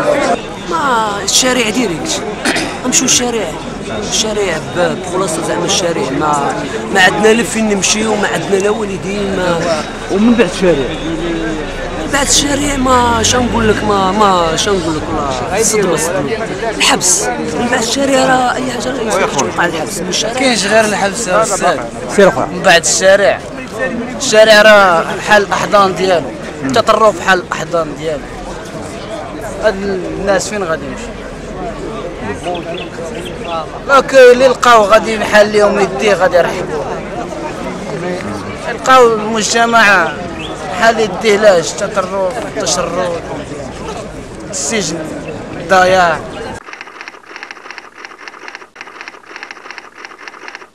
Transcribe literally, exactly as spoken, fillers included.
ما الشارع ديريكت نمشيو الشارع الشارع بخلاصه زعما الشارع ما ما عندنا لا فين نمشيو ما عندنا لا والدين ما. ومن بعد الشارع بعد الشارع ما شنقول لك ما ما شنقول لك والله صدمه صدمه الحبس. من بعد الشارع راه اي حاجه توقع الحبس. من الشارع كاينش غير الحبس يا استاذ. سير اخويا. من بعد الشارع الشارع راه بحال الاحضان ديالو التطرف بحال الاحضان ديالو. هاد الناس فين غادي يمشي؟ لا اللي لقاو غادي بحال ليهم يديه غادي يرحبوا. لقاو المجتمع بحال يديه لاش التطرف التشرد السجن الضياع.